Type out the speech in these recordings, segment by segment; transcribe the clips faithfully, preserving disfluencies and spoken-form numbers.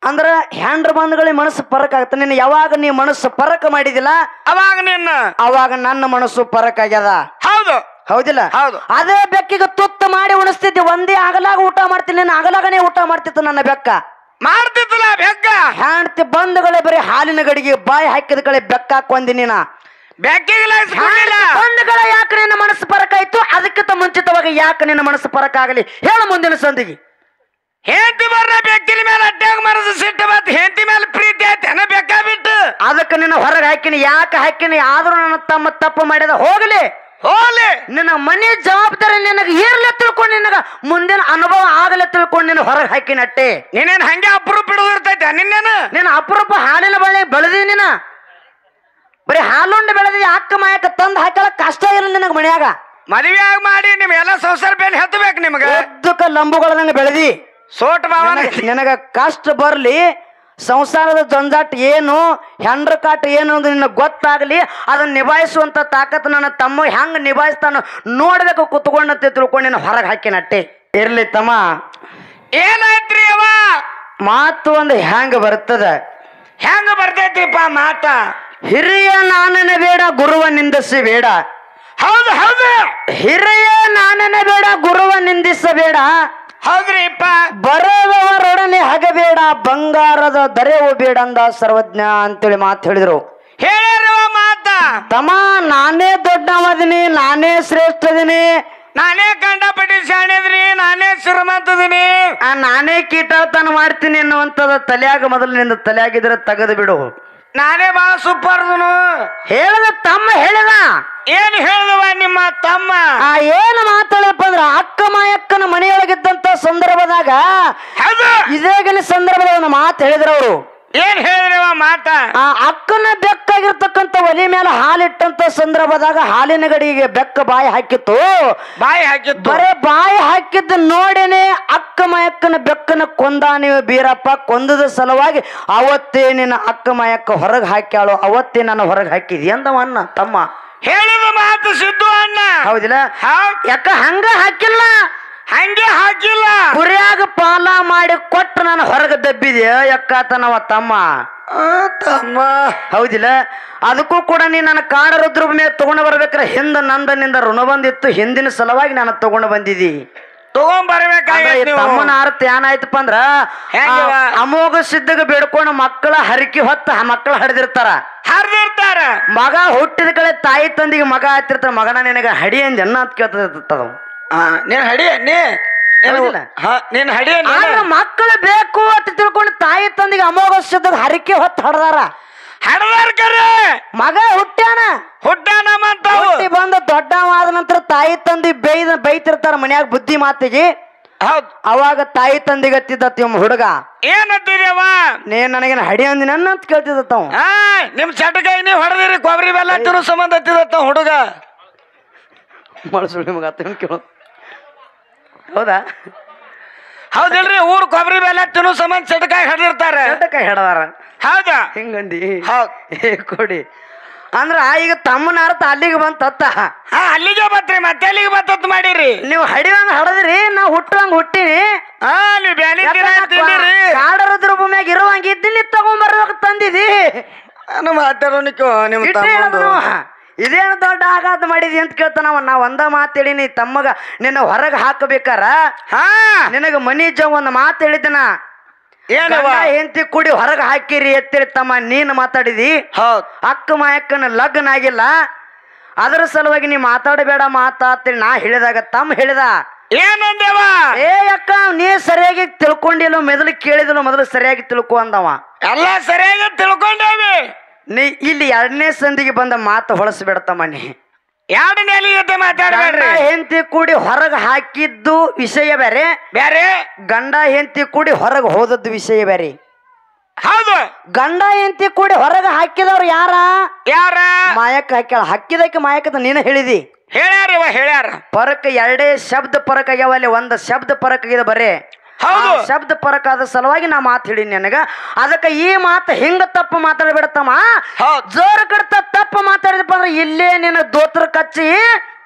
ಅಂದ್ರ ಹ್ಯಾಂಡ್ರ ಬಂದ್ಗಳಿಗೆ ಮನಸ್ಸು ಪರಕ್ ಆಗ್ತ ನಿನ್ನ ಯಾವಾಗ ನೀ ಮನಸ್ಸು ಪರಕ್ ಮಾಡಿದಿಲ್ಲ ಅವಾಗ ನಿನ್ನ ಅವಾಗ ನನ್ನ ಮನಸ್ಸು ಪರಕ್ ಆಗ್ಯದ. ಹೌದು ಹೌದಿಲ್ಲ? ಹೌದು. ಅದೇ ಬೆಕ್ಕಿಗೆ ತುತ್ತ ಮಾಡಿ ಉಣಿಸ್ತಿದ್ದೆ, ಒಂದೇ ಆಗಲಾಗ ಊಟ ಮಾಡ್ತೀನಿ, ನಿನ್ನ ಆಗಲಾಗನೇ ಊಟ ಮಾಡ್ತಿತ್ತು ನನ್ನ ಬೆಕ್ಕ. ಮಾಡ್ತಿತ್ತಲ್ಲ ಬೆಕ್ಕ. ಹ್ಯಾಂಡ್ತಿ ಬಂದ್ಗಳೇ ಬರೀ ಹಾಲಿನ ಗಡಿಗೆ ಬಾಯಿ ಹಾಕಿದ ಕಡೆ ಬೆಕ್ಕ ಹಾಕೊಂದಿ ನೀನ. ಬೆಕ್ಕಿಗೆ ಬಂದ್ಗಳ ಯಾಕೆ ನಿನ್ನ ಮನಸ್ಸು ಪರಕಾಯ್ತು? ಅದಕ್ಕಿಂತ ಮುಂಚಿತವಾಗಿ ಯಾಕೆ ನಿನ್ನ ಮನಸ್ಸು ಪರಕಾಗಲಿ ಹೇಳು ಮುಂದಿನ ಸಂದಿಗೆ. ಹೆಂಡತಿ ಬರ್ರ ಬೆಕ್ಕಿನ ಮೇಲೆ ಅಡ್ಡಾಗ ಮನಸ್ಸು ಸಿಟ್ಟು ಬತ್ ಹೆಂಡತಿ ಮೇಲೆ ಪ್ರೀತಿ ಆಯ್ತು ಹೆಣ ಬೆಕ್ಕ ಬಿಟ್ಟು ಅದಕ್ಕೆ ನಿನ್ನ ಹೊರಗೆ ಹಾಕಿನಿ. ಯಾಕೆ ಹಾಕಿನಿ? ಆದ್ರೂ ನನ್ನ ತಮ್ಮ ತಪ್ಪು ಮಾಡಿದ ಹೋಗ್ಲಿ ಹೋಗ್ಲಿ. ನಿನ್ನ ಮನೆ ಜವಾಬ್ದಾರಿ ನಿನಗೆ ಇರ್ಲಿ ತಿಳ್ಕೊಂಡು ನಿನಗ ಮುಂದಿನ ಅನುಭವ ಆಗಲಿ ತಿಳ್ಕೊಂಡು ನಿನ್ನ ಹೊರಗೆ ಹಾಕಿನ ಅಟ್ಟೆ. ನೀನೇನ್ ಹಂಗೆ ಅಪರೂಪ ಹಿಡಿದು ಇರ್ತೈತೆ ನಿನ್ನೇನು? ನಿನ್ನ ಅಪರೂಪ ಹಾಲಿನ ಬಳ್ಳಿ ಬೆಳೆದಿ ನೀನ. ಬರೀ ಹಾಲುಂಡು ಬೆಳೆದಿ ಅಕ್ಕ ಮಾಯಕ ತಂದು ಹಾಕಲ ಕಷ್ಟ ಇಲ್ಲ ನಿನಗೆ ಮನ್ಯಾಗ. ಮದುವೆ ಆಗಿ ಮಾಡಿ ನಿಮ್ಗೆಲ್ಲ ಸಂಸಾರ ಬೇಲಿ ಹತ್ತಬೇಕು ನಿಮ್ಗೆ. ಉದ್ದಕ ಲಂಬುಗಳಂಗ ಬೆಳೆದಿ ಸೋಟ್ ಬಾವ ನಿನಗ ಕಷ್ಟ ಬರ್ಲಿ, ಸಂಸಾರದ ಜಂಜಾಟ ಏನು, ಹೆಂಡ್ರ ಕಾಟ ಏನು ಅಂತ ನಿನ್ನ ಗೊತ್ತಾಗ್ಲಿ. ಅದನ್ನ ನಿಭಾಯಿಸುವಂತ ತಾಕತ್ ನನ್ನ ತಮ್ಮ ಹೆಂಗ್ ನಿಭಾಯಿಸ್ತಾನ ನೋಡ್ಬೇಕು ಕುತ್ಕೊಂಡಂತೆ ತಿಳ್ಕೊಂಡು ನಿನ್ನ ಹೊರಗೆ ಹಾಕಿನಟ್ಟೆ. ಇರ್ಲಿ ತಮ್ಮ, ಏನಾಯ್ತ್ರಿ ಅವ ಮಾತು ಒಂದು ಹೆಂಗ ಬರ್ತದ? ಹೆಂಗ ಬರ್ತೈತ್ರಿಪ್ಪ ಮಾತ? ಹಿರಿಯ ನಾನನ ಬೇಡ ಗುರುವ ನಿಂದಿಸಿ ಬೇಡ. ಹೌದು ಹೌದು. ಹಿರಿಯ ನಾನನ ಬೇಡ ಗುರುವ ನಿಂದಿಸಬೇಡ. ಹೌದ್ರಿಪ್ಪ. ಬರದವರೊಡನೆ ಹಗಬೇಡ, ಬಂಗಾರದ ದರೆವು ಬೇಡ ಅಂದ ಸರ್ವಜ್ಞ ಅಂತೇಳಿ ಮಾತು ಹೇಳಿದ್ರು. ಹೇಳ್ಯಾರವ ಮಾತ. ತಮ್ಮ, ನಾನೇ ದೊಡ್ಡವದಿನಿ, ನಾನೇ ಶ್ರೇಷ್ಠದಿನಿ, ನಾನೇ ಕಂಡಪಟ್ಟಿ ಶಾಣಿದ್ರಿ, ನಾನೇ ಶ್ರೀಮಂತದಿನಿ, ನಾನೇ ಕೀಟಾಳ್ತನ ಮಾಡ್ತೀನಿ ಎನ್ನುವಂಥದ್ದು ತಲೆಯಾಗ ಮೊದಲಿನಿಂದ ತಲೆಯಾಗಿದ್ರೆ ತೆಗೆದು ಬಿಡು. ನಾನೇ ಬಹಳ ಸೂಪರ್ದನು ಹೇಳಿದ ತಮ್ಮ ಹೇಳಿದ. ಏನ್ ಹೇಳಿದವ ನಿಮ್ಮ ತಮ್ಮ? ಆ ಏನು ಮಾತಾಡಪ್ಪ ಅಂದ್ರ ಅಕ್ಕ ಮಾಯಕ್ಕನ ಮನೆಯೊಳಗಿದ್ದಂತ ಸಂದರ್ಭದಾಗ ಇದೇಗಿನ ಸಂದರ್ಭದಾಗ ಒಂದು ಮಾತು ಹೇಳಿದ್ರ ಅವರು. ಏನ್ ಹೇಳಿದ್ರವ ಮಾತ? ಆ ಅಕ್ಕನ ಬೆಕ್ಕಾಗಿರ್ತಕ್ಕಂಥ ಒಲಿ ಮೇಲೆ ಹಾಲಿಟ್ಟಂತ ಸಂದರ್ಭದಾಗ ಹಾಲಿನ ಗಡಿಗೆ ಬೆಕ್ಕ ಬಾಯಿ ಹಾಕಿತ್ತು. ಬಾಯಿ ಹಾಕಿತ್ತು. ಬರೇ ಬಾಯಿ ಹಾಕಿದ್ದು ನೋಡೇನೆ ಅಕ್ಕ ಮಾಯಕ್ಕನ ಬೆಕ್ಕನ ಕೊಂದ ನೀವು ಬೀರಪ್ಪ. ಕೊಂದದ ಸಲುವಾಗಿ ಅವತ್ತೇ ನಿನ್ನ ಅಕ್ಕ ಮಾಯಕ್ಕ ಹೊರಗೆ ಹಾಕ್ಯಾಳು, ಅವತ್ತೇ ನಾನು ಹೊರಗೆ ಹಾಕಿದಿ ಅಂದವ ಅಣ್ಣ ತಮ್ಮ. ಹೇಳಿದ ಮಾತು ಸಿದ್ದು ಅಣ್ಣ. ಹೌದಿಲ್ಲ? ಯಾಕ ಹಂಗ ಹಾಕಿಲ್ಲ, ಹಂಗೆ ಹಾಕಿಲ್ಲ. ಕುರಿಯಾಗ ಪಾಲ ಮಾಡಿ ಕೊಟ್ಟು ನಾನು ಹೊರಗೆ ದಬ್ಬಿದೆ ಯಕ್ಕತನವ ತಮ್ಮ ತಮ್ಮ. ಹೌದಿಲ್ಲ? ಅದಕ್ಕೂ ಕೂಡ ನೀ ನನ್ನ ಕಾಡ ರುದ್ರ ಮೇಲೆ ತಗೊಂಡು ಬರ್ಬೇಕ್ರೆ ಹಿಂದ ನಂದನಿಂದ ಋಣ ಬಂದಿತ್ತು, ಹಿಂದಿನ ಸಲುವಾಗಿ ನಾನು ತಗೊಂಡು ಬಂದಿದ್ದಿ. ತಗೊಂಡ್ ಬರ್ಬೇಕಾಗಿ ತಮ್ಮನ ಅರ್ಥ ಏನಾಯ್ತಪ್ಪ ಅಂದ್ರ ಅಮೋಘ ಸಿದ್ಧಗ ಬೇಡ್ಕೊಂಡು ಮಕ್ಕಳ ಹರಿಕೆ ಹೊತ್ತ ಮಕ್ಕಳ ಹರಿದಿರ್ತಾರ ಹರಿದಿರ್ತಾರ ಮಗ ಹುಟ್ಟಿದ ಕಡೆ ತಾಯಿ ತಂದಿಗೆ ಮಗ ಆಯ್ತಿರ್ತಾರ. ಮಗನ ನಿನಗ ಹಡಿ ಅಂದ ಎನ್ನ ಅಂತ ಕೇಳ್ತದ. ನೀನ್ ಹಡಿ ನೀ ನೀನ್ ಹಡಿ ಮಕ್ಕಳು ಬೇಕು ಅಂತ ತಿಳ್ಕೊಂಡು ತಾಯಿ ತಂದಿಗೆ ಅಮೋಘ ಸಿದ್ಧಗ ಹರಿಕೆ ಹೊತ್ತ ಹಡ್ದಾರ ಹಡದಾರ ಕರೆ. ಮಗ ಹುಟ್ಟ್ಯಾನ ಹುಟ್ಟ್ಯಾನ ಹುಟ್ಟಿ ಬಂದ ದೊಡ್ಡವಾದ ನಂತರ ತಾಯಿ ತಂದಿ ಬೈದ ಬೈತಿರ್ತಾರ ಮನ್ಯಾಗ ಬುದ್ಧಿ ಮಾತಿಗೆ. ಹೌದ್. ಅವಾಗ ತಾಯಿ ತಂದಿಗೆ ಹತ್ತಿದ್ದ ಹುಡುಗ ಏನಂತೀರವ? ನೀ ನನಗೇನ ಹಡಿ ಅಂದಿನ ಅಂತ ಕೇಳ್ತಿದ್ದ. ನಿಮ್ ಚಟಕಾಯಿ ನೀವು ಹೊಡೆದಿರಿ ಕೊಬ್ಬರಿ ಬೆಲ್ಲ ತಿನ್ನೋ ಸಂಬಂಧ ಹತ್ತಿದತ್ತ ಹುಡುಗ. ಮಳಸುಳಿ ಮಗ ಕೇಳು. ಹೌದಾ? ಹೌದಿಲ್ರಿ, ಊರ್ ಕೊಬ್ಬರಿ ಬೆಲ್ಲ ತಿನ್ನೋ ಸಂಬಂಧ ಚಟಕಾಯಿ ಹಡಿರ್ತಾರೆ. ಚಟಕಾಯಿ ಹಡದಾರ. ಹೌದಾ? ಹಿಂಗಂದಿ ಹೌದ್. ಏ ಕೊಡಿ ಅಂದ್ರ ಈಗ ತಮ್ಮನ ಅರ್ಥ ಅಲ್ಲಿಗೆ ಬಂತ. ಹಾ, ಅಲ್ಲಿಗೆ ಬತ್ರಿ, ಮತ್ತೆ ಅಲ್ಲಿಗೆ ಬತ್ತ ಮಾಡಿರಿ ನೀವು ಹಡಿವಂಗ ಹಡದ್ರಿ, ನಾವ್ ಹುಟ್ಟುವಂಗ ಹುಟ್ಟಿನಿ. ಹಾ, ನೀವು ಬ್ಯಾನಿ ಕಾಡರದ್ರ ಭೂಮಿಯಾಗ ಇರುವಂಗ ಇದ್ದೀನಿ ತಗೊಂಡ್ಬರ್ಬೇಕು ತಂದಿದಿ. ಮಾತಾಡೋನಿಕೋ ನಿಮ್ ಇದೇನು ದೊಡ್ಡ ಆಘಾತ ಮಾಡಿದಿ ಅಂತ ಕೇಳ್ತಾನವ. ನಾ ಒಂದ ಮಾತೇಳಿನಿ ತಮ್ಮಗ ನಿನ್ನ ಹೊರಗೆ ಹಾಕಬೇಕಾರ ಹಾ ನಿನಗ ಮನಿ ಜ ಒಂದ್ ಮಾತು ಹೇಳಿದನ. ಹೆಂಡತಿ ಕೂಡಿ ಹೊರಗೆ ಹಾಕಿರಿ ಎತ್ತಿರಿ ತಮ್ಮ ನೀನ್ ಮಾತಾಡಿದಿ. ಹೌದ್. ಅಕ್ಕ ಮಾಯಕ್ಕನ ಲಗ್ನ ಆಗಿಲ್ಲ, ಅದರ ಸಲುವಾಗಿ ನೀ ಮಾತಾಡಬೇಡ ಮಾತಾಡ್ತೀನಿ ನಾ ಹೇಳಿದಾಗ ತಮ್ಮ ಹೇಳಿದ ಏನಂದೇವ? ಏ ಅಕ್ಕ ನೀ ಸರಿಯಾಗಿ ತಿಳ್ಕೊಂಡಿಲ್ಲ, ಮೊದಲು ಕೇಳಿದಲ್ಲ, ಮೊದಲು ಸರಿಯಾಗಿ ತಿಳ್ಕೊ ಅಂದವ. ಎಲ್ಲ ಸರಿಯಾಗಿ ತಿಳ್ಕೊಂಡೇವಿ. ನೀ ಇಲ್ಲಿ ಎರಡನೇ ಸಂದಿಗೆ ಬಂದ ಮಾತು ಹೊಳಸ್ಬೇಡತಮ್ಮ. ನೀ ಎರಡನೇ ಜೊತೆ ಮಾತಾಡ್ಬೇಡ್ರಿ. ಹೆಂಡತಿ ಕೂಡಿ ಹೊರಗೆ ಹಾಕಿದ್ದು ವಿಷಯ ಬೇರೆ ಬೇರೆ, ಗಂಡ ಹೆಂಡತಿ ಕೂಡಿ ಹೊರಗೆ ಹೋದದ್ದು ವಿಷಯ ಬೇರೆ. ಹೌದು. ಗಂಡ ಹೆಂಡತಿ ಕೂಡಿ ಹೊರಗೆ ಹಾಕಿದವ್ರು ಯಾರ? ಯಾರ? ಮಾಯಕ್ಕ ಹಾಕ್ಯಾಳ. ಹಾಕಿದಕ್ಕೆ ಮಾಯಕ್ಕದ ನೀನ ಹೇಳಿದಿ. ಹೇಳ್ಯಾರ ಹೇಳ್ಯಾರ. ಪರಕ ಎರಡೇ ಶಬ್ದ ಪರಕ ಆಗ್ಯಾವ, ಅಲ್ಲಿ ಒಂದ್ ಶಬ್ದ ಪರಕ ಆಗಿದೆ ಬರೇ. ಹೌದು. ಶಬ್ದ ಪರಕ ಆದ ಸಲುವಾಗಿ ನಾ ಮಾತು ಹೇಳಿ ನನಗ. ಅದಕ್ಕೆ ಈ ಮಾತು ಹಿಂಗ ತಪ್ಪು ಮಾತಾಡ್ಬಿಡತ್ತಮ್ಮ. ಜೋರ ಕಡ್ತ ತಪ್ಪು ಮಾತಾಡಿದಪ್ಪ ಅಂದ್ರೆ ಇಲ್ಲೇ ನಿನ್ನ ದೋತ್ರ ಕಚ್ಚಿ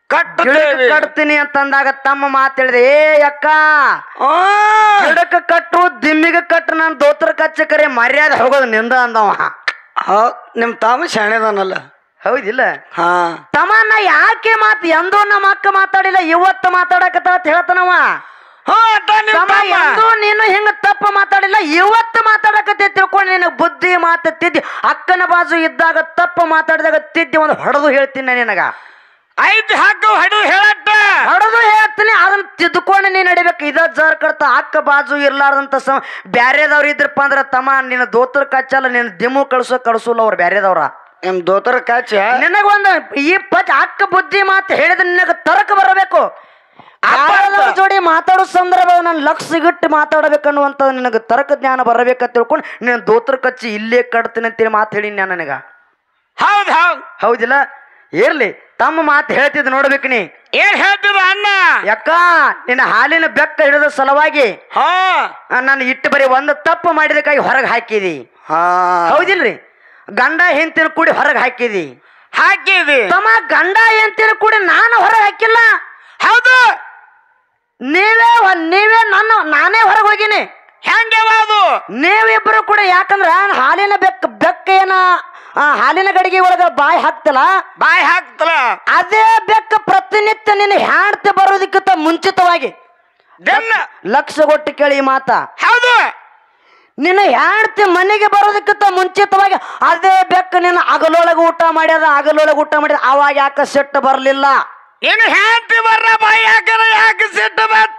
ಕಟ್ಟುತ್ತೇವೆ ಕಟ್ತೀನಿ ಅಂತಂದಾಗ ತಮ್ಮ ಮಾತು ಹೇಳಿದೆ, ಏ ಅಕ್ಕ ಆ, ಗಿಡಕ್ಕೆ ಕಟ್ಟು ದಿಮ್ಮಿಗೆ ಕಟ್ಟು ನಾನು ದೋತ್ರ ಕಚ್ಚ ಕರೆ ಮರ್ಯಾದೆ ಹೋಗೋದು ನಿಂದ ಅಂದವ. ಹೌದ್, ನಿಮ್ ತಾಮ ಶಾಣೆದಾನಲ್ಲ. ಹೌದಿಲ್ಲ ಹಾ ತಮ್ಮ, ನಾ ಯಾಕೆ ಮಾತು ಎಂದೂ ನಮ್ಮ ಅಕ್ಕ ಮಾತಾಡಿಲ್ಲ, ಇವತ್ತು ಮಾತಾಡಕತ್ತ ಅಂತ ಹೇಳ್ತಾನವ. ಹಾ ಅತ್ತ ನಿಮ್ ತಮ್ಮ, ತಮ್ಮ. ಎಂದೂ ನೀನು ಹಿಂಗ ತಪ್ಪ ಮಾತಾಡಿಲ್ಲ, ಇವತ್ತು ಮಾತಾಡಕತ್ತೆ ತಿಳ್ಕೊಂಡು ನಿನಗೆ ಬುದ್ಧಿ ಮಾತು ತಿದ್ದಿ. ಅಕ್ಕನ ಬಾಜು ಇದ್ದಾಗ ತಪ್ಪ ಮಾತಾಡಿದಾಗ ತಿದ್ದಿ ಒಂದು ಹೊಡೆದು ಹೇಳ್ತೀನಿ ನಾನು ನಿನಗ. ಐದು ಹಾಕು ಹಡು ಹೇಳಟ್ಟ ಹೊಡೆದು ಹೇಳ್ತೀನಿ, ಅದನ್ನ ತಿದ್ದುಕೊಂಡು ನೀನ್ ನಡಿಬೇಕು. ಇದ ಜರ್ ಕಡ್ತ ಅಕ್ಕ ಬಾಜು ಇರ್ಲಾರ್ದಂತ ಸಮ ಬ್ಯಾರೆದವ್ರು ಇದ್ರಪ್ಪ ಅಂದ್ರ ತಮ್ಮ ನಿನ್ನ ದೋತ್ರ ಕಚ್ಚಲ್ಲ, ನಿನ್ನ ದಿಮ್ಮು ಕಳ್ಸೋ ಕಳ್ಸಲ್ಲ ಅವ್ರು ಬ್ಯಾರೆದವ್ರ. ನಿಮ್ ದೋತರ ಕಾಚ ನಿನಗೊಂದು ಈ ಪಚ್ ಅಕ್ಕ ಬುದ್ಧಿ ಮಾತು ಹೇಳಿದ್ರೆ ನಿನಗ ತರಕ ಬರಬೇಕು. ಅಪ್ಪ ಜೋಡಿ ಮಾತಾಡೋ ಸಂದರ್ಭ ನಾನು ಲಕ್ಷಗಿಟ್ಟು ಮಾತಾಡಬೇಕನ್ನುವಂತ ನಿನಗೆ ತರ್ಕ ಜ್ಞಾನ ಬರಬೇಕಂತ ತಿಳ್ಕೊಂಡು ನೀನು ದೋತ್ರ ಕಚ್ಚಿ ಇಲ್ಲೇ ಕಟ್ತೀನಿ ಅಂತೇಳಿ ಮಾತು ಹೇಳಿ ನಾನು ನನಗ. ಹೌದ್ ಹೌದ್ ಹೌದಿಲ್ಲ, ಇರ್ಲಿ ತಮ್ಮ ಮಾತು ಹೇಳ್ತಿದ್ ನೋಡ್ಬೇಕು ನೀ. ಏನ್ ಹೇಳ್ತಿದ ಅಣ್ಣ? ಯಾಕ ನಿನ್ನ ಹಾಲಿನ ಬೆಕ್ಕ ಹಿಡಿದ ಸಲುವಾಗಿ ಹಾ ನಾನು ಇಟ್ಟು ಬರೀ ಒಂದು ತಪ್ಪು ಮಾಡಿದಕ್ಕಾಗಿ ಹೊರಗೆ ಹಾಕಿದಿ. ಹಾ ಹೌದಿಲ್ರಿ, ಗಂಡ ಹೆಂಡತಿನ ಕೂಡಿ ಹೊರಗೆ ಹಾಕಿದಿ. ಹಾಕಿದಿ ತಮ್ಮ, ಗಂಡ ಹೆಂಡತಿನ ಕೂಡಿ ನಾನು ಹೊರಗೆ ಹಾಕಿಲ್ಲ. ಹೌದು, ನೀವೇ ನೀವೇ ನನ್ನ ನಾನೇ ಹೊರಗೆ ಹೋಗಿನಿ. ಹೆಂಗವ ಅದು? ನೀವಿಬ್ರು ಕೂಡ, ಯಾಕಂದ್ರ ಹಾಲಿನ ಬೆಕ್ಕ ಬೆಕ್ಕ ಏನ ಹಾಲಿನ ಗಡಿಗೆ ಒಳಗ ಬಾಯಿ ಹಾಕ್ತಲ್ಲ, ಬಾಯಿ ಹಾಕ್ತಲ ಅದೇ ಬೆಕ್ಕ ಪ್ರತಿನಿತ್ಯ ನಿನ್ನ ಹ್ಯಾಂಡ್ತಿ ಬರೋದಕ್ಕಿಂತ ಮುಂಚಿತವಾಗಿ ದೆನ್ನ ಲಕ್ಷ ಕೊಟ್ಟು ಕೇಳಿ ಈ ಮಾತ. ಹೌದು, ನಿನ್ನ ಹ್ಯಾಂಡ್ತಿ ಮನೆಗೆ ಬರೋದಕ್ಕಿಂತ ಮುಂಚಿತವಾಗಿ ಅದೇ ಬೆಕ್ಕ ನಿನ್ನ ಅಗಲೊಳಗೆ ಊಟ ಮಾಡ್ಯದ ಅಗಲೊಳಗೆ ಊಟ ಮಾಡ್ಯದ ಅವಾಗ ಯಾಕೆ ಸಿಟ್ಟು ಬರಲಿಲ್ಲ? ನೀನು ಹ್ಯಾಂತಿ ಬರ್ರ ಬಾಯಿ ಹಾಕನ ಯಾಕೆ ಸಿಟ್ಟು ಬತ್ತ?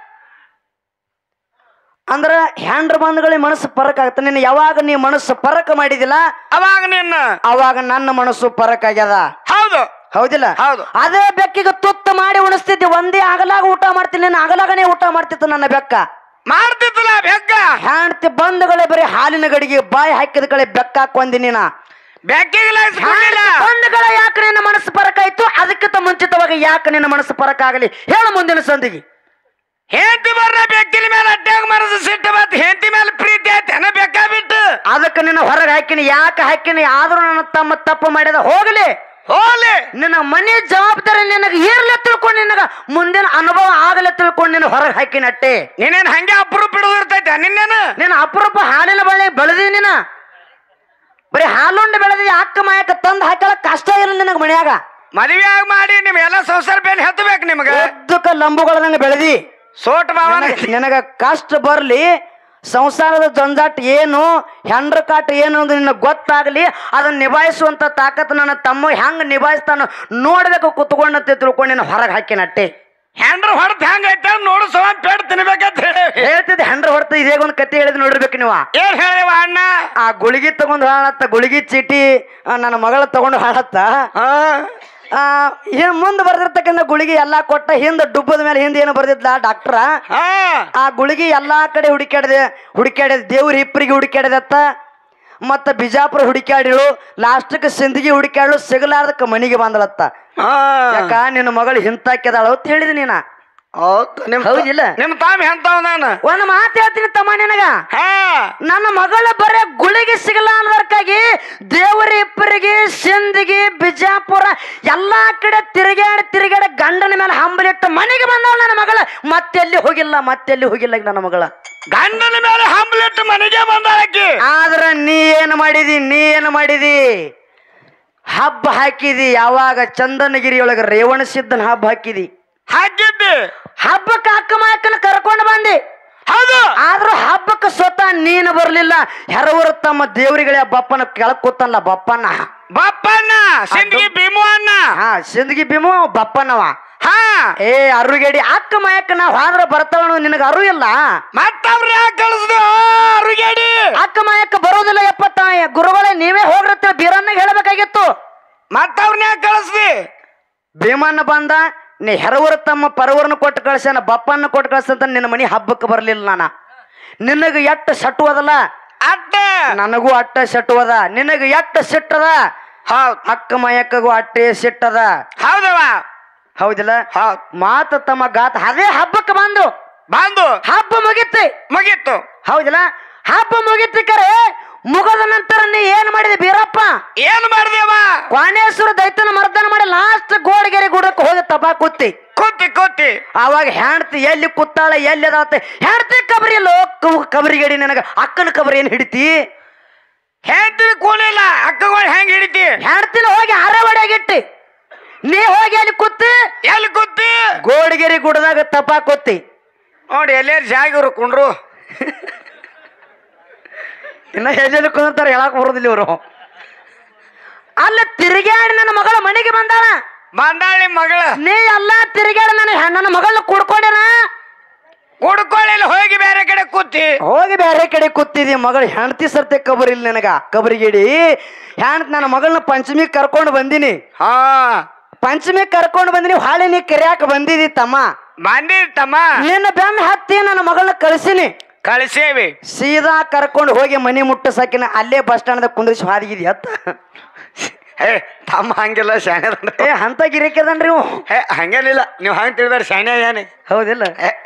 ಅಂದ್ರ ಹ್ಯಾಂಡ್ರ ಬಂಧುಗಳಿಗೆ ಮನಸ್ಸು ಪರಕ್ ಆಗತ್ತ. ನಿನ್ನ ಯಾವಾಗ ನೀ ಮನಸ್ಸು ಪರಕ್ ಮಾಡಿದಿಲ್ಲ ಅವಾಗ ನಿನ್ನ ಅವಾಗ ನನ್ನ ಮನಸ್ಸು ಪರಕ್ ಆಗ್ಯದ. ಹೌದು ಹೌದಿಲ್ಲ? ಹೌದು. ಅದೇ ಬೆಕ್ಕಿಗೆ ತುತ್ತ ಮಾಡಿ ಉಣಿಸ್ತಿದ್ದೆ, ಒಂದೇ ಅಗಲಾಗ ಊಟ ಮಾಡ್ತೀನಿ, ನಿನ್ನ ಅಗಲಾಗನೇ ಊಟ ಮಾಡ್ತಿತ್ತು ನನ್ನ ಬೆಕ್ಕ. ಮಾಡ್ತಿತ್ತಲ್ಲ ಬೆಕ್ಕ. ಹ್ಯಾಂಡ್ತಿ ಬಂಧುಗಳೇ ಬರೀ ಹಾಲಿನ ಗಡಿಗೆ ಬಾಯಿ ಹಾಕಿದ ಕಡೆ ಬೆಕ್ಕ ಹಾಕೊಂದಿ ನೀನ. ಬೆಕ್ಕಿಗಿಲ್ಲ ಬಂಧುಗಳ ಯಾಕೆ ನಿನ್ನ ಮನಸ್ಸು ಪರಕಾಯ್ತು? ಅದಕ್ಕಿಂತ ಮುಂಚಿತವಾಗಿ ಯಾಕೆ ನಿನ್ನ ಮನಸ್ಸು ಪರಕಾಗಲಿ ಹೇಳು ಮುಂದಿನ ಸಂದಿಗೆ. ಹೆಂಡತಿ ಬರ್ರ ಬೆಕ್ಕಿನ ಮೇಲೆ ಅಡ್ಡಾಗ ಮನಸ್ಸು ಸಿಟ್ಟು ಬತ್ ಹೆಂಡತಿ ಮೇಲೆ ಪ್ರೀತಿ ಆಯ್ತೇನ ಬೆಕ್ಕ ಬಿಟ್ಟು ಅದಕ್ಕೆ ನಿನ್ನ ಹೊರಗೆ ಹಾಕಿನಿ. ಯಾಕೆ ಹಾಕಿನಿ? ಆದ್ರೂ ನನ್ನ ತಮ್ಮ ತಪ್ಪು ಮಾಡಿದ ಹೋಗಲಿ, ಹೋಲಿ ನಿನ್ನ ಮನೆ ಜವಾಬ್ದಾರಿ ನಿನಗೆ ಇರ್ಲಿ ತಿಳ್ಕೊಂಡು ನಿನಗ ಮುಂದಿನ ಅನುಭವ ಆಗಲಿ ತಿಳ್ಕೊಂಡು ನಿನ್ನ ಹೊರಗೆ ಹಾಕಿನ ಅಟ್ಟೆ. ನೀನೇನ್ ಹಂಗೆ ಅಪರೂಪ ಬಿಡುದಿರ್ತೈತೆ ನಿನ್ನೇನು? ನಿನ್ನ ಅಪರೂಪ ಹಾಲಿನ ಬಳ್ಳಿ ಬೆಳೆದಿ, ನೀನ ಬರೀ ಹಾಲುಂಡು ಬೆಳೆದಿ. ಅಕ್ಕ ಮಾಯಕ ತಂದು ಹಾಕಲ ಕಷ್ಟ ಇಲ್ಲ ನಿನಗ ಮನ್ಯಾಗ. ಮದುವೆ ಆಗಿ ಮಾಡಿ ನಿಮ್ ಎಲ್ಲ ಸಂಸಾರ ಬೇಲಿ ಹತ್ತಬೇಕು ನಿಮ್ಗ. ಉದ್ದಕ ಲಂಬುಗಳಂಗ ಬೆಳೆದಿ. ಸೋಟ್ ಭಾವನ ನಿನಗ ಕಷ್ಟ ಬರ್ಲಿ, ಸಂಸಾರದ ಜಂಜಾಟ ಏನು, ಹೆಂಡ್ರ ಕಾಟ ಏನು ಅಂದ್ರೆ ನಿನಗೆ ಗೊತ್ತಾಗಲಿ. ಅದನ್ನ ನಿಭಾಯಿಸುವಂತ ತಾಕತ್ ನನ್ನ ತಮ್ಮ ಹೆಂಗ್ ನಿಭಾಯಿಸ್ತಾನ ನೋಡ್ಬೇಕು ಕುತ್ಕೊಂಡಂತೆ ತಿಳ್ಕೊಂಡು ನಿನ್ನ ಹೊರಗೆ ಹಾಕಿನಟ್ಟೆ. ಹೆಂಡ್ರ ಹೊಡೆದ್ ಹೆಂಗ ಐತೆ ನೋಡು ಸವ ಪೇಡ್ ತಿನ್ಬೇಕಂತ ಹೇಳಿ ಹೇಳ್ತಿದ್ದೆ. ಹೆಂಡ್ರ ಹೊಡ್ತ ಇದೇಗ ಒಂದು ಕತೆ ಹೇಳಿದ್ ನೋಡಿರ್ಬೇಕು ನೀವು. ಏನ್ ಹೇಳಿವ ಅಣ್ಣ? ಆ ಗುಳಿಗಿ ತಗೊಂಡು ಹಾಳತ್ತ, ಗುಳಿಗಿ ಚೀಟಿ ನನ್ನ ಮಗಳ ತಗೊಂಡು ಹಾಳತ್ತ. ಆ ಏನ್ ಮುಂದೆ ಬರ್ದಿರ್ತಕ್ಕಂಥ ಗುಳಿಗೆ ಎಲ್ಲಾ ಕೊಟ್ಟ, ಹಿಂದ ಡುಬ್ಬದ ಮೇಲೆ ಹಿಂದೆ ಏನು ಬರ್ದಿದ್ಲ ಡಾಕ್ಟ್ರ. ಆ ಗುಳಿಗೆ ಎಲ್ಲಾ ಕಡೆ ಹುಡುಕ್ಯಾಡಿದೆ ಹುಡುಕ್ಯಾಡಿದ ದೇವ್ರ ಹಿಪ್ಪರಿಗೆ ಹುಡುಕ್ಯಾಡಿದತ್ತ, ಮತ್ತ ಬಿಜಾಪುರ ಹುಡುಕ್ಯಾಡಿಳು, ಲಾಸ್ಟಕ್ಕೆ ಸಿಂದಗಿ ಹುಡುಕ್ಯಾಡಳು, ಸಿಗಲಾರ್ದಕ್ಕ ಮನಿಗೆ ಬಂದಳತ್ತ. ಯಾಕ ನಿನ್ನ ಮಗಳು ಹಿಂತಾಕ್ಯದಾಳು ಅಂತ ಹೇಳಿದ ನೀನ. ಹೌದಿಲ್ಲ? ನಿಮ್ ತಾಮ್ ಎಂತವ ನಾನು ಒಂದ್ ಮಾತು ಹೇಳ್ತೀನಿ ತಮ್ಮ ನಿನಗ. ಹಾ ನನ್ನ ಮಗಳ ಬರೇ ಗುಳಿಗೆ ಸಿಗಲಾರ್ದಕ್ಕಾಗಿ ದೇವರ ಇಬ್ಬರಿಗೆ ಸಿಂದಗಿ ಬಿಜಾಪುರ ಎಲ್ಲಾ ಕಡೆ ತಿರುಗಾಡಿ ತಿರುಗಾಡಿ ಗಂಡನ ಮೇಲೆ ಹಂಬಲಿಟ್ಟು ಮನೆಗೆ ಬಂದವಳು ನನ್ನ ಮಗಳ. ಮತ್ತೆಲ್ಲಿ ಹೋಗಿಲ್ಲ, ಮತ್ತೆಲ್ಲಿ ಹೋಗಿಲ್ಲ ನನ್ನ ಮಗಳ. ಗಂಡನ ಮೇಲೆ ಹಂಬಲಿಟ್ಟು ಮನೆಗೆ ಬಂದಾಕಿ. ಆದ್ರ ನೀ ಏನು ಮಾಡಿದಿ? ನೀ ಏನು ಮಾಡಿದಿ? ಹಬ್ಬ ಹಾಕಿದಿ. ಯಾವಾಗ? ಚಂದನಗಿರಿ ಒಳಗ ರೇವಣ ಸಿದ್ದನ ಹಬ್ಬ ಹಾಕಿದಿ. ಹಾಕಿದ್ದಿ ಹಬ್ಬಕ್ಕೆ ಅಕ್ಕ ಮಾಕನ ಕರ್ಕೊಂಡು ಬಂದಿ. ಹೌದು. ಆದ್ರೂ ಹಬ್ಬಕ್ಕೆ ಸ್ವತಃ ನೀನು ಬರ್ಲಿಲ್ಲ. ಹೆರವರು ತಮ್ಮ ದೇವರಿಗಳೇ ಬಪ್ಪನ ಕೆಳಕ್ ಕೂತಲ್ಲ ಬಪ್ಪನ. ಬಪ್ಪಣ್ಣ ಸಿಂದಗಿ ಭೀಮು ಅಣ್ಣ. ಹಾ, ಸಿಂದಗಿ ಭೀಮು ಬಪ್ಪನವ. ಹಾ ಏ ಅರುಗೇಡಿ ಅಕ್ಕ ಮಾಯಕ್ಕ ನಾ ಹೋದ್ರ ಬರ್ತಾವನು, ನಿನಗ ಅರು ಇಲ್ಲ. ಮತ್ತವ್ರ ಯಾಕೆ ಕಳಿಸ್ದು ಅರುಗೇಡಿ? ಅಕ್ಕ ಮಾಯಕ್ಕ ಬರೋದಿಲ್ಲ ಎಪ್ಪತ್ತ. ಗುರುಗಳೇ ನೀವೇ ಹೋಗ್ರತ್ತ ಬೀರನ್ನಾಗ ಹೇಳಬೇಕಾಗಿತ್ತು. ಮತ್ತವ್ರನ್ನ ಯಾಕೆ ಕಳಿಸ್ದಿ? ಭೀಮಣ್ಣ ಬಂದ, ನೀ ಹೆರವರ ತಮ್ಮ ಪರವರನ್ನ ಕೊಟ್ಟು ಕಳ್ಸ್ಯಾನ, ಬಪ್ಪನ್ನ ಕೊಟ್ಟು ಕಳ್ಸಂತ ನಿನ್ನ ಮನಿ ಹಬ್ಬಕ್ಕೆ ಬರ್ಲಿಲ್ಲ ನಾನ. ನಿನಗ ಎಟ್ಟ ಸಟ್ಟು ಅದಲ್ಲ, ಅಟ್ಟ ನನಗೂ ಅಟ್ಟ ಸಟ್ಟುವದ. ನಿನಗ ಎಟ್ಟ ಸಿಟ್ಟದ, ಹೌದ್. ಅಕ್ಕ ಮಯಕ್ಕಗೂ ಅಟ್ಟೆ ಸಿಟ್ಟದ. ಹೌದವ. ಹೌದಿಲ್ಲ? ಹೌದ್. ಮಾತ ತಮ್ಮ ಗಾತ ಅದೇ ಹಬ್ಬಕ್ಕೆ ಬಂದು ಬಂದು ಹಬ್ಬ ಮುಗಿತಿ ಮುಗೀತು. ಹೌದಿಲ್ಲ? ಹಬ್ಬ ಮುಗಿತಿ ಕರೆ ಮುಗದ ನಂತರ ನೀ ಏನ್ ಮಾಡಿದೆ ಬೀರಪ್ಪ? ಏನ್ ಮಾಡ್ದೇವ? ಕ್ವಾಣೇಶ್ವರ ದೈತನ ಮರ್ದನ ಮಾಡಿ ಲಾಸ್ಟ್ ಗೋಡಗೆರೆ ಗುಡಕ್ಕೆ ಹೋಗಿ ತಪಾ ಕೂತಿ ಕೂತಿ ಕೂತಿ ಅವಾಗ ಹೆಣ್ತಿ ಎಲ್ಲಿ ಕೂತಾಳ ಎಲ್ಲಿ ಅದಾವತ್ತೆ ಹೆಣ್ತಿ ಕಬರಿ ಲೋ ಕಬರಿಗಡಿ ನನಗ ಅಕ್ಕನ ಕಬರಿ ಏನ್ ಹಿಡಿತಿ? ಹೆಂಡತಿ ಕೂಲಿಲ್ಲ ಅಕ್ಕಗಳು ಹೆಂಗ್ ಹಿಡಿತಿ? ಹೆಣ್ತಿನ ಹೋಗಿ ಅರೆ ಹೊಡೆಯಾಗಿಟ್ಟಿ ನೀ ಹೋಗಿ ಅಲ್ಲಿ ಕೂತಿ ಎಲ್ಲಿ ಕೂತಿ? ಗೋಡಗೆರೆ ಗುಡದಾಗ ತಪಾ ಕೂತಿ ನೋಡಿ ಎಲ್ಲೇರು ಜಾಗಿವ್ರು ಕುಂಡ್ರು ಇನ್ನ ಎಲ್ಲೆಲ್ಲಿ ಕುಂದಿರ್ತಾರೆ ಹೇಳಕ್ ಬರೋದಿಲ್ಲ ಇವರು. ಅಲ್ಲ ತಿರುಗಾಡಿ ನನ್ನ ಮಗಳ ಮನೆಗೆ ಬಂದಾಳ ಬಂದಾಳ ನಿಮ್ ಮಗಳ. ನೀ ಎಲ್ಲಾ ತಿರುಗಾಡಿ ನನ್ನ ನನ್ನ ಮಗಳನ್ನ ಕುಡ್ಕೊಂಡೇನ ಕುಡ್ಕೊಳ್ಳಿ ಹೋಗಿ ಬೇರೆ ಕಡೆ ಕೂತಿ ಹೋಗಿ ಬೇರೆ ಕಡೆ ಕೂತಿದಿ. ಮಗಳು ಹೆಣ್ತಿ ಸರ್ತೆ ಕಬರಿ ಇಲ್ಲ ನನಗ ಕಬರಿಗಿಡಿ ಹೆಣ್ತಿ ನನ್ನ ಮಗಳನ್ನ ಪಂಚಮಿ ಕರ್ಕೊಂಡು ಬಂದಿನಿ. ಹಾ ಪಂಚಮಿ ಕರ್ಕೊಂಡು ಬಂದಿನಿ ಹಾಳೆ ನೀ ಕರಿಯಾಕ ಬಂದಿದಿ ತಮ್ಮ ಬಂದಿ ತಮ್ಮ. ನಿನ್ನ ಬೆನ್ನ ಹತ್ತಿ ನನ್ನ ಮಗಳನ್ನ ಕಳಿಸಿನಿ ಕಳಿಸೇವಿ. ಸೀದಾ ಕರ್ಕೊಂಡು ಹೋಗಿ ಮನಿ ಮುಟ್ಟ ಸಾಕಿನ ಅಲ್ಲೇ ಬಸ್ ಸ್ಟ್ಯಾಂಡ್ ಕುಂದ್ರಿಸಿ ಹಾದಿಗಿದಿ ಅತ್ತ. ಏ ತಮ್ಮ ಹಂಗಿಲ್ಲ ಶಾಣೆ ಏ ಅಂತ ಗಿರಿಕೆದನ್ರಿ ಏ ಹಂಗೇನಿಲ್ಲ ನೀವು ಹಂಗೆ ತಿಳಿದಾರ ಶಾಣೆ ಏನಿ ಹೌದಿಲ್ಲ.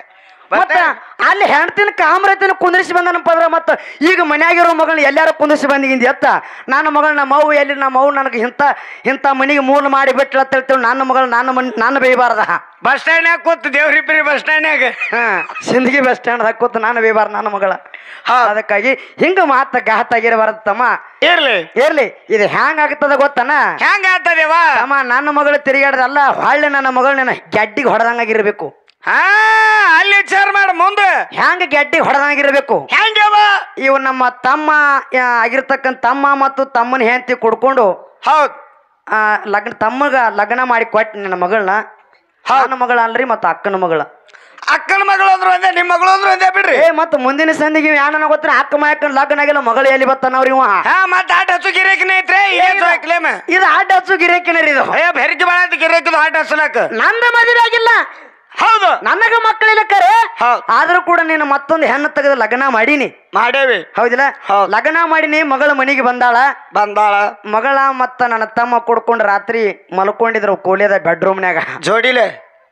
ಮತ್ತ ಅಲ್ಲಿ ಹೆಣ್ತಿನ ಕಾಮರತಿನ ಕುಂದ್ರಿಸಿ ಬಂದನಪ್ಪ ಅಂದ್ರ ಮತ್ತ ಈಗ ಮನ್ಯಾಗಿರೋ ಮಗಳನ್ನ ಎಲ್ಲಾರು ಕುಂದ್ರಿಸಿ ಬಂದಿಗಿಂದ ಎತ್ತ ನನ್ನ ಮಗಳು ನಮ್ಮ ಮಗು ಎಲ್ಲಿ ನಮ್ಮ ಮಗು ನನಗೆ ಇಂಥ ಇಂಥ ಮನಿಗೆ ಮೂಲ ಮಾಡಿ ಬಿಟ್ಲ ಅಂತ ಹೇಳ್ತೇವೆ. ನನ್ನ ಮಗಳು ನನ್ನ ಮನ್ ನಾನು ಬೇಯಬಾರ್ದ ಬಸ್ ಸ್ಟ್ಯಾಂಡ್ನಾಗ ಕೂತು ದೇವ್ರಿಪ್ರಿ ಬಸ್ ಸ್ಟ್ಯಾಂಡ್ನಾಗ ಹಾ ಸಿಂದಗಿ ಬಸ್ ಸ್ಟ್ಯಾಂಡ್ ಹಾಕೋತ ನಾನು ಬೇಯಬಾರ್ದು ನನ್ನ ಮಗಳ. ಅದಕ್ಕಾಗಿ ಹಿಂಗ ಮಾತ ಘಾತಾಗಿರಬಾರ್ದು ತಮ್ಮ. ಇರ್ಲಿ ಇರ್ಲಿ ಇದು ಹ್ಯಾಂಗ ಆಗ್ತದ ಗೊತ್ತನ? ಹೆಂಗ ಆಗ್ತದೇವ ತಮ್ಮ ನನ್ನ ಮಗಳು ತಿರುಗಾಡದಲ್ಲ ಹೊಳ್ಳಿ ನನ್ನ ಮಗಳು ನನ್ನ ಗೆಡ್ಡಿಗೆ ಹೊಡೆದಂಗಾಗಿರ್ಬೇಕು. ಹಾ ಅಲ್ಲಿ ವಿಚಾರ ಮಾಡ ಮುಂದೆ ಹ್ಯಾಂಗ ಗೆಡ್ಡಿಗೆ ಹೊಡೆದಂಗಿರ್ಬೇಕು. ಹೆಂಗವ ಇವ್ ನಮ್ಮ ತಮ್ಮ ಆಗಿರ್ತಕ್ಕಂಥ ತಮ್ಮ ಮತ್ತು ತಮ್ಮನ ಹೆಂಡತಿ ಕುಡ್ಕೊಂಡು ಹೌದ್ ಆ ಲಗ್ನ ತಮ್ಮಗ ಲಗ್ನ ಮಾಡಿ ಕೊಟ್ಟು ನನ್ನ ಮಗಳನ್ನ ನನ್ನ ಮಗಳ ಅಲ್ರಿ ಮತ್ತ ಅಕ್ಕನ ಮಗಳ. ಅಕ್ಕನ ಮಗಳು ಅಂದ್ರು ಒಂದೇ ನಿಮ್ಮ ಮಗಳು ಅಂದ್ರು ಒಂದೇ ಬಿಡ್ರಿ. ಏ ಮತ್ತ ಮುಂದಿನ ಸಂದಿಗೆ ಯಾನ ಗೊತ್ತ ಅಕ್ಕ ಮಾಯಕ್ಕನ ಲಗ್ನ ಆಗಿಲ್ಲ ಮಗಳು ಎಲ್ಲಿ ಬತ್ತಾನವ್ರಿ ಇವ. ಹಾ ಮತ್ತ ಆಟ ಹಚ್ಚು ಗಿರೇಕಿನ ಐತ್ರಿ ಕ್ಲೇಮ್ ಇದು ಆಟ ಹಚ್ಚು ಗಿರೇಕಿನರಿ ಇದು. ಏ ಬೆರಕಿ ಬಾಳ ಗಿರೇಕಿದು ಆಟ ಹಚ್ಚಲಕ್ಕ ನಂದ ಮದುವೆ ಆಗಿಲ್ಲ. ಹೌದು ನನಗ ಮಕ್ಕಳಿಲ್ಲ ಕರೆ ಹೌದ್ ಆದ್ರೂ ಕೂಡ ನೀನು ಮತ್ತೊಂದು ಹೆಣ್ಣು ತೆಗೆದು ಲಗ್ನ ಮಾಡೀನಿ. ಮಾಡೇವಿ ಹೌದಿಲ್ಲ. ಲಗ್ನ ಮಾಡೀನಿ ಮಗಳ ಮನಿಗೆ ಬಂದಾಳ ಬಂದಾಳ ಮಗಳ ಮತ್ತ ನನ್ನ ತಮ್ಮ ಕುಡ್ಕೊಂಡು ರಾತ್ರಿ ಮಲ್ಕೊಂಡಿದ್ರು ಕೋಲಿಯದ ಬೆಡ್ರೂಮ್ನ್ಯಾಗ ಜೋಡಿಲೆ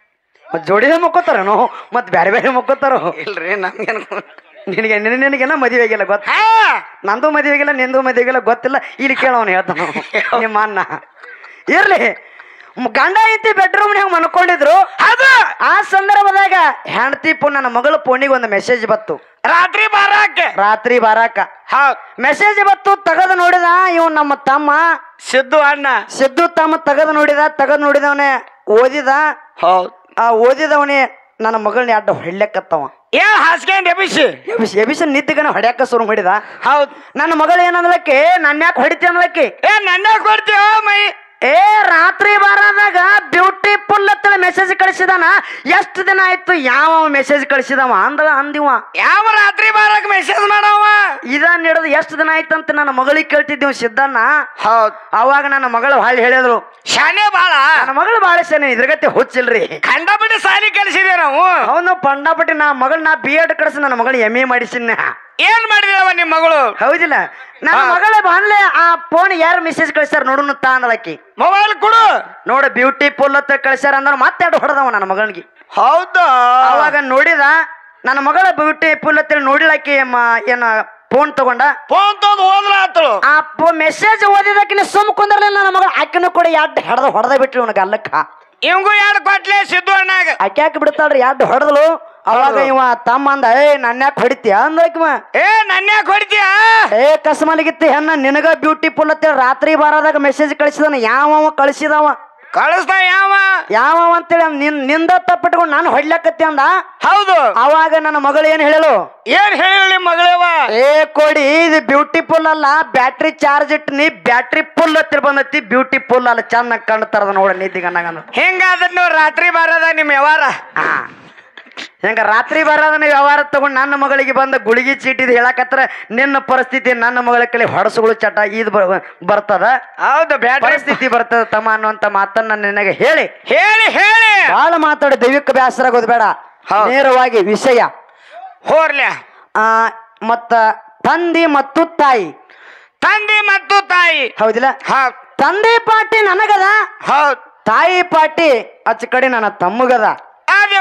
ಮತ್ ಜೋಡಿದ ಮಕ್ಕೋತಾರನು ಮತ್ ಬ್ಯಾರೆ ಬ್ಯಾರೆ ಮಕ್ಕೋತಾರ. ಇಲ್ರಿ ನಮ್ಗೇನು ನಿನಗೆ ನಿನಗೆಲ್ಲ ಮದುವೆ ಆಗಿಲ್ಲ ಗೊತ್ತ. ನಂದು ಮದುವೆ ಆಗಿಲ್ಲ ನಿಂದು ಮದುವೆ ಆಗಿಲ್ಲ ಗೊತ್ತಿಲ್ಲ. ಇಲ್ಲಿ ಕೇಳವನು ಹೇಳ್ತಾನ ನಿಮ್ಮ ಅಣ್ಣ. ಇರ್ಲಿ ಗಂಡ ಐತಿ ಬೆಡ್ರೂಮ್ನ್ಯಾಗ ಮನ್ಕೊಂಡಿದ್ರು. ಅದು ಆ ಸಂದರ್ಭದಾಗ ಹೆಂಡತಿ ಪೋ ನನ್ನ ಮಗಳ ಫೋನಿಗೆ ಒಂದು ಮೆಸೇಜ್ ಬತ್ತು ರಾತ್ರಿ ಬಾರಾಕ ರಾತ್ರಿ ಬಾರಾಕ. ಹೌದ್ ಮೆಸೇಜ್ ಬತ್ತು ತೆಗದು ನೋಡಿದ ಇವ್ ನಮ್ಮ ತಮ್ಮ ಸಿದ್ದು ಅಣ್ಣ ಸಿದ್ದು ತಮ್ಮ ತೆಗದು ನೋಡಿದ ತೆಗದು ನೋಡಿದವನೇ ಓದಿದ. ಹೌದ್ ಆ ಓದಿದವನೇ ನನ್ನ ಮಗಳನ್ನ ಅಡ್ಡ ಹೊಡ್ಲೆಕ್ಕತ್ತವ. ಏನ್ ಹಾಸ್ಕೊಂಡ್ ಎಬಿಸಿ ಎಬಿಸಿ ಎಬಿಸಿ ನಿದ್ದಿಗನ ಹೊಡ್ಯಾಕ ಶುರು ಮಾಡಿದ. ಹೌದ್ ನನ್ನ ಮಗಳು ಏನಂದ್ಲಕ್ಕೆ ನನ್ನ ಯಾಕೆ ಹೊಡಿತಿ ಅಂದ್ಲಕ್ಕೆ ಏ ನನ್ನ ಕೊಡ್ತೀವ ಮೈ ಏ ರಾತ್ರಿ ಬಾರದಾಗ ಬ್ಯೂಟಿಫುಲ್ ಅಂತ ಮೆಸೇಜ್ ಕಳಿಸಿದಾನ. ಎಷ್ಟು ದಿನ ಆಯ್ತು ಯಾವ ಮೆಸೇಜ್ ಕಳಿಸಿದವ ಅಂದಳ ಅಂದಿವ. ಯಾವ ರಾತ್ರಿ ಬಾರಕ್ ಮೆಸೇಜ್ ಮಾಡವ ಇದನ್ನ ಹಿಡಿದು ಎಷ್ಟು ದಿನ ಆಯ್ತಂತ ನನ್ನ ಮಗಳಿಗೆ ಕೇಳ್ತಿದ್ದೀವಿ ಸಿದ್ದನ್ನ. ಹೌದ್ ಅವಾಗ ನನ್ನ ಮಗಳು ಹಾಳಿ ಹೇಳಿದ್ರು ಶಾನೆ ಬಾಳ ನನ್ನ ಮಗಳು ಬಾಳ ಶಾನೆ ಇದ್ರಗತ್ತೆ ಹುಚ್ಚಿಲ್ರಿ. ಕಂಡಪಟ್ಟಿ ಸಾಲಿ ಕಲಿಸಿದೆ ನಾವು. ಅವನು ಪಂಡಾಪಟ್ಟಿ ನಾ ಮಗಳು ನಾ ಬಿ ಎಡ್ ಕಳಿಸಿ ನನ್ನ ಮಗಳು ಎಮ್ ಎ ಮಾಡಿಸಿನ. ಏನ್ ಮಾಡಿದವ ನಿಮ್ ಮಗಳು ಹೌದಿಲ್ಲ. ನನ್ನ ಮಗಳ ಬಂದ್ಲೆ ಆ ಫೋನ್ ಯಾರು ಮೆಸೇಜ್ ಕಳಿಸ್ಯಾರ ನೋಡುನು ತಾ ಅಂದಳಕಿ. ಮೊಬೈಲ್ ಕೊಡು ನೋಡ ಬ್ಯೂಟಿಫುಲ್ ಅಂತ ಕಳಿಸ್ಯಾರ ಅಂದ್ರ ಮತ್ತೆ ಎರಡು ಹೊಡೆದವ ನನ್ನ ಮಗಳಿಗೆ. ಹೌದಾ ಅವಾಗ ನೋಡಿದ ನನ್ನ ಮಗಳ ಬ್ಯೂಟಿಫುಲ್ ಅಂತ ನೋಡಿಲಕ್ಕಿ ಏನ ಫೋನ್ ತಗೊಂಡ ಫೋನ್ ತಗೊಂಡು ಹೋದ್ರ ಆತಳು. ಆ ಮೆಸೇಜ್ ಓದಿದಕ್ಕಿನ ಸುಮ್ ಕುಂದ್ರಲಿಲ್ಲ ನನ್ನ ಮಗಳು. ಆಕಿನೂ ಕೂಡ ಎರಡು ಹೆಡ್ದ ಹೊಡೆದ ಬಿಟ್ರಿ ಅವನಿಗೆ ಅಲ್ಲಕ್ಕ. ಇವಂಗೂ ಎರಡು ಕೊಟ್ಲೆ ಸಿದ್ದು ಅಣ್ಣಾಗ ಆಕೆ ಯಾಕೆ ಬಿಡ್ತಾಳ್ರಿ ಎರಡು ಹೊಡೆದಳು. ಅವಾಗ ಇವ ತಮ್ಮ ಅಂದ ಏ ನನ್ನ ಯಾಕೆ ಹೊಡಿತೀಯ ಅಂದ್ರಕಿವ. ಏ ನನ್ನ ಯಾಕೆ ಹೊಡಿತೀಯ ಏ ಕಸ್ಮಲಿಗಿತ್ತು ಹೆಣ್ಣ ನಿನಗ ಬ್ಯೂಟಿಫುಲ್ ಅಂತ ರಾತ್ರಿ ಬಾರದಾಗ ಮೆಸೇಜ್ ಕಳಿಸಿದನ. ಯಾವ ಕಳಿಸಿದವ ಕಳಿಸ್ತಾ ಯಾವ ಯಾವ ಅಂತೇಳಿ ನಿನ್ ನಿಂದ ತಪ್ಪಿಟ್ಕೊಂಡು ನಾನು ಹೊಡ್ಲಕತ್ತಿ ಅಂದ. ಹೌದು ಅವಾಗ ನನ್ನ ಮಗಳು ಏನ್ ಹೇಳಲು ಏನ್ ಹೇಳಿ ನಿಮ್ ಮಗಳವ ಏ ಕೊಡಿ ಇದು ಬ್ಯೂಟಿಫುಲ್ ಅಲ್ಲ ಬ್ಯಾಟ್ರಿ ಚಾರ್ಜ್ ಇಟ್ಟು ನೀ ಬ್ಯಾಟ್ರಿ ಫುಲ್ ಹತ್ತಿರ ಬಂದತಿ ಬ್ಯೂಟಿಫುಲ್ ಅಲ್ಲ ಚಂದ ಕಾಣ್ತಾರದ ನೋಡ ನಿದ್ದಿ ಗಂಡಗಂದ. ಹೆಂಗಾದ ನೀವು ರಾತ್ರಿ ಬಾರದ ನಿಮ್ ವ್ಯವಹಾರ ಹೆಂಗ ರಾತ್ರಿ ಬರೋದನ್ನ ವ್ಯವಹಾರ ತಗೊಂಡು ನನ್ನ ಮಗಳಿಗೆ ಬಂದ ಗುಳಿಗೆ ಚೀಟಿದ್ ಹೇಳಕತ್ರ ನಿನ್ನ ಪರಿಸ್ಥಿತಿ ನನ್ನ ಮಗಳ ಕಡೆ ಹೊಡಸುಗಳು ಚಟ ಇದು ಬರ್ತದ. ಹೌದು ಪರಿಸ್ಥಿತಿ ಬರ್ತದ ತಮ್ಮ ಅನ್ನುವಂತ ಮಾತನ್ನ ನಿನಗೆ ಹೇಳಿ ಹೇಳಿ ಹೇಳಿ ಬಹಳ ಮಾತಾಡಿ ದೈವಿಕ ಬೇಸರ ಆಗೋದು ಬೇಡ. ನೇರವಾಗಿ ವಿಷಯ ಹೋರ್ಲ್ಯಾ ಆ ಮತ್ತ ತಂದೆ ಮತ್ತು ತಾಯಿ ತಂದೆ ಮತ್ತು ತಾಯಿ ಹೌದಿಲ್ಲ. ತಂದೆ ಪಾಟಿ ನನಗದ ಹೌದ್ ತಾಯಿ ಪಾಟಿ ಅಚ್ಚ ಕಡೆ ನನ್ನ ತಮ್ಮಗದ.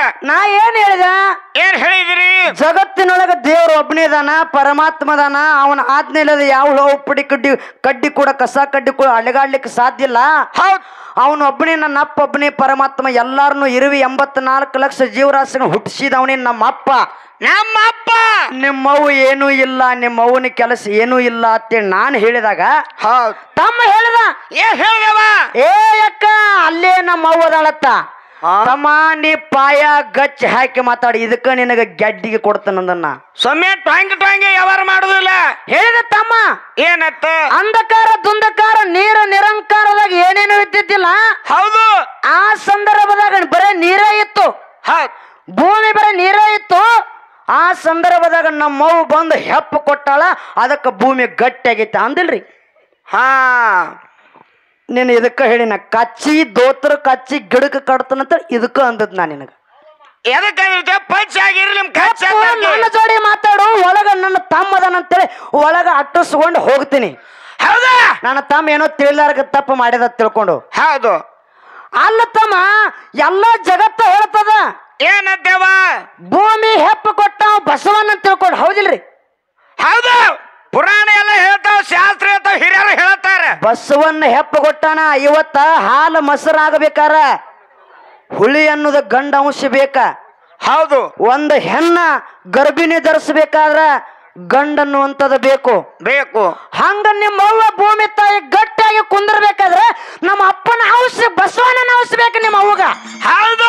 ನಾ ಏನ್ ಹೇಳಿದ? ಏನ್ ಹೇಳಿದ್ರಿ? ಜಗತ್ತಿನೊಳಗ ದೇವ್ರ ಒಬ್ಬನೇದಾನ, ಪರಮಾತ್ಮದಾನ. ಅವನ ಆಜ್ಞೆ ಇಲ್ಲದ ಯಾವ ಉಪ್ಪಡಿ ಕಡ್ಡಿ ಕಡ್ಡಿ ಕೂಡ ಕಸ ಕಡ್ಡಿ ಕೂಡ ಅಲೆಗಾಡ್ಲಿಕ್ಕೆ ಸಾಧ್ಯ ಇಲ್ಲ. ಹೌದ್, ಅವನು ಒಬ್ಬನೇ, ನನ್ನ ಅಪ್ಪ ಒಬ್ಬನೇ ಪರಮಾತ್ಮ. ಎಲ್ಲಾರನು ಇರುವಿ ಎಂಬತ್ನಾಲ್ಕು ಲಕ್ಷ ಜೀವರಾಶಿನ ಹುಟ್ಟಿಸಿದವನೇ ನಮ್ಮಪ್ಪ. ನಮ್ಮಪ್ಪ ನಿಮ್ಮವ್ವ ಏನೂ ಇಲ್ಲ, ನಿಮ್ಮವ್ವನ ಕೆಲಸ ಏನೂ ಇಲ್ಲ ಅಂತೇಳಿ ನಾನು ಹೇಳಿದಾಗ ಹೌದ್ ತಮ್ಮ ಹೇಳಿದ, ಏನ್ ಹೇಳಿದವ? ಏ ಅಕ್ಕ ಅಲ್ಲೇ ನಮ್ಮವ್ವ ಅದಾಳತ್ತ. ತಮ್ಮ ನೀ ಪಾಯ ಗಚ್ಚ ಹಾಕಿ ಮಾತಾಡಿ, ಇದಕ್ಕ ನಿನಗ ಗಡ್ಡಿಗೆ ಕೊಡ್ತಾನಂದನ್ನ. ಸೊಮ್ಮೆ ಟ್ವಾಂಗ್ ಟ್ವಾಂಗಿ ವ್ಯವಹಾರ ಮಾಡುದಿಲ್ಲ ಹೇಳಿದ ತಮ್ಮ. ಏನತ್ತ? ಅಂಧಕಾರ ದುಂದಕಾರ ನೀರ ನಿರಂಕಾರದಾಗ ಏನೇನು ಇದ್ದಿದ್ದಿಲ್ಲ. ಹೌದು, ಆ ಸಂದರ್ಭದಾಗ ಬರೇ ನೀರೇ ಇತ್ತು. ಹೌದ್, ಭೂಮಿ ಬರೇ ನೀರೇ ಇತ್ತು. ಆ ಸಂದರ್ಭದಾಗ ನಮ್ಮವ್ವ ಬಂದು ಹೆಪ್ಪ ಕೊಟ್ಟಾಳ, ಅದಕ್ಕೆ ಭೂಮಿ ಗಟ್ಟಿ ಆಗೈತೆ ಅಂದಿಲ್ರಿ. ಹಾ ನೀನು ಇದಕ್ಕ ಹೇಳಿನ ಕಚ್ಚಿ ದೋತ್ರ ಕಚ್ಚಿ ಗಿಡಕ್ಕೆ ಕಡ್ತಾನಂತ ಇದಕ್ಕ ಅಂದದ್ ನಾ ನಿನಗ. ಎದಕ್ಕೆ ಪಂಚ ಆಗಿರ್ಲಿ ನಿಮ್ ಖರ್ಚ ನನ್ನ ಜೋಡಿ ಮಾತಾಡು, ಒಳಗ ನನ್ನ ತಮ್ಮದನಂತೇಳಿ ಒಳಗ ಅಟ್ಟಿಸ್ಕೊಂಡು ಹೋಗ್ತೀನಿ. ಹೌದಾ? ನನ್ನ ತಮ್ಮ ಏನೋ ತಿಳಿಲಾರ್ಗ ತಪ್ಪು ಮಾಡಿದ ತಿಳ್ಕೊಂಡು. ಹೌದು. ಅಲ್ಲ ತಮ್ಮ, ಎಲ್ಲ ಜಗತ್ತ ಹೇಳ್ತದ ಏನತ್ತೇವ? ಭೂಮಿ ಹೆಪ್ಪ ಕೊಟ್ಟ ಬಸವನ್ನ ತಿಳ್ಕೊಂಡು. ಹೌದಿಲ್ರಿ? ಹೌದು, ಪುರಾಣ ಎಲ್ಲ ಹೇಳ್ತಾವ, ಶಾಸ್ತ್ರ ಹೇಳ್ತಾವ, ಹಿರಿಯರು ಹೇಳ್ತಾರೆ. ಬಸವನ್ನ ಹೆಪ್ಪ ಕೊಟ್ಟಾನ. ಇವತ್ತ ಹಾಲು ಮೊಸರಾಗಬೇಕಾರ ಹುಳಿ ಅನ್ನೋದ ಗಂಡ ಅಂಶ ಬೇಕ. ಹೌದು, ಒಂದು ಹೆಣ್ಣ ಗರ್ಭಿಣಿ ಧರಿಸಬೇಕಾದ್ರ ಗಂಡ ಅನ್ನುವಂಥದ್ದು ಬೇಕು ಬೇಕು. ಹಂಗ ನಿಮ್ಮವ್ವ ಭೂಮಿ ತಾಯಿ ಗಟ್ಟಿಯಾಗಿ ಕುಂದಿರ್ಬೇಕಾದ್ರೆ ನಮ್ಮ ಅಪ್ಪನ ಔಷ ಬಸವನ ಔಷಬೇಕು ನಿಮ್ಮ ಅವ್ವಗ. ಹೌದು,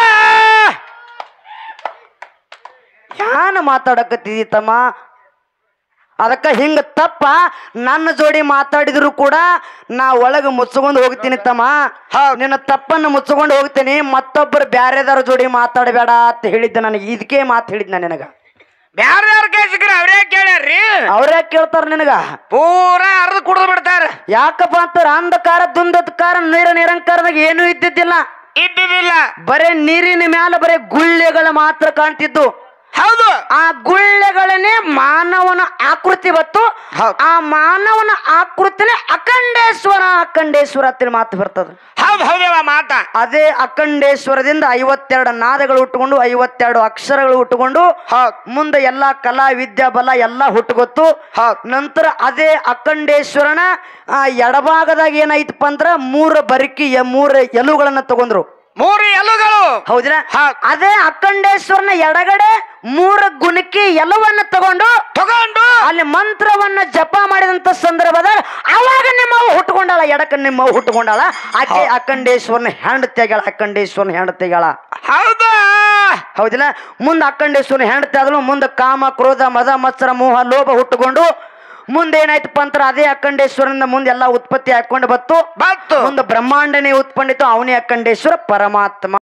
ಯಾನ ಮಾತಾಡಕತ್ತಿದಿ ತಮ್ಮ? ಅದಕ್ಕ ಹಿಂಗ ತಪ್ಪ ನನ್ನ ಜೋಡಿ ಮಾತಾಡಿದ್ರು ಕೂಡ ನಾ ಒಳಗೆ ಮುಚ್ಕೊಂಡು ಹೋಗ್ತೀನಿ ತಮ್ಮ. ನಿನ್ನ ತಪ್ಪನ್ನು ಮುಚ್ಕೊಂಡು ಹೋಗ್ತೀನಿ. ಮತ್ತೊಬ್ಬರು ಬ್ಯಾರೆದಾರ ಜೋಡಿ ಮಾತಾಡಬೇಡ ಅಂತ ಹೇಳಿದ್ದೆ ನನಗೆ. ಇದಕ್ಕೆ ಮಾತು ಹೇಳಿದ್ನ ನಿನಗ. ಬ್ಯಾರ ಯಾರ ಕೇಸಿಕ್ರ ಅವ್ರೇ ಕೇಳ್ಯಾರ್ರಿ? ಅವ್ರೇ ಕೇಳ್ತಾರ ನಿನಗ. ಪೂರಾ ಅರ್ಧ ಕುಡ್ದು ಬಿಡ್ತಾರ. ಯಾಕಪ್ಪ ಅಂತಾರ, ಅಂಧಕಾರ ದುಂದಕಾರ ನೀರ ನಿರಂಕಾರದಾಗ ಏನೂ ಇದ್ದಿದ್ದಿಲ್ಲ. ಇದ್ದಿದ್ದಿಲ್ಲ, ಬರೇ ನೀರಿನ ಮ್ಯಾಲ ಬರೇ ಗುಳ್ಳೆಗಳು ಮಾತ್ರ ಕಾಣ್ತಿದ್ದು. ಹೌದು, ಆ ಗುಳ್ಳೆಗಳನ್ನೇ ಮಾನವನ ಆಕೃತಿ ಬತ್ತು. ಆ ಮಾನವನ ಆಕೃತಿನೇ ಅಖಂಡೇಶ್ವರ. ಅಖಂಡೇಶ್ವರ ಅಂತ ಮಾತು ಬರ್ತದ. ಹೌದು ಹೌದೇವ ಮಾತ. ಅದೇ ಅಖಂಡೇಶ್ವರದಿಂದ ಐವತ್ತೆರಡು ನಾದಗಳು ಹುಟ್ಟುಕೊಂಡು ಐವತ್ತೆರಡು ಅಕ್ಷರಗಳು ಹುಟ್ಟುಕೊಂಡು ಮುಂದೆ ಎಲ್ಲಾ ಕಲಾ ವಿದ್ಯಾ ಬಲ ಎಲ್ಲಾ ಹುಟ್ಟುಗೊತ್ತು. ನಂತರ ಅದೇ ಅಖಂಡೇಶ್ವರನ ಎಡಭಾಗದಾಗ ಏನೈತಪ್ಪ ಅಂದ್ರ ಮೂರು ಬರಿಕಿ ಮೂರು ಎಲುಗಳನ್ನ ತಗೊಂಡ್ರು. ಮೂರು ಎಲುಗಳು. ಹೌದ್ರಾ? ಅದೇ ಅಖಂಡೇಶ್ವರನ ಎಡಗಡೆ ಮೂರು ಗುಣಕಿ ಎಲುವನ್ನ ತಗೊಂಡು ತಗೊಂಡು ಅಲ್ಲಿ ಮಂತ್ರವನ್ನ ಜಪ ಮಾಡಿದಂತ ಸಂದರ್ಭದಾಗ ಅವಾಗ ನಿಮ್ಮವ್ವ ಹುಟ್ಟುಕೊಂಡಾಳ. ಎಡಕ ನಿಮ್ಮವ್ವ ಹುಟ್ಟುಕೊಂಡಾಳ. ಆಕೆ ಅಖಂಡೇಶ್ವರನ ಹೆಂಡತಿ ಆಗ್ಯಾಳ. ಅಖಂಡೇಶ್ವರನ ಹೆಂಡತಿ ಆಗ್ಯಾಳ. ಹೌದಾ? ಹೌದಿಲ್ಲ? ಮುಂದೆ ಅಖಂಡೇಶ್ವರನ ಹೆಂಡತಿ ಆದಳು. ಮುಂದೆ ಕಾಮ ಕ್ರೋಧ ಮದ ಮತ್ಸರ ಮೋಹ ಲೋಭ ಹುಟ್ಟುಕೊಂಡು ಮುಂದೆ ಏನಾಯ್ತಪ್ಪ ಅಂತರ ಅದೇ ಅಖಂಡೇಶ್ವರನಿಂದ ಮುಂದೆ ಎಲ್ಲ ಉತ್ಪತ್ತಿ ಹಾಕೊಂಡು ಬತ್ತು. ಬತ್ತು ಮುಂದೆ ಬ್ರಹ್ಮಾಂಡನೇ ಉತ್ಪನ್ನಿತು. ಅವನೇ ಅಖಂಡೇಶ್ವರ ಪರಮಾತ್ಮ.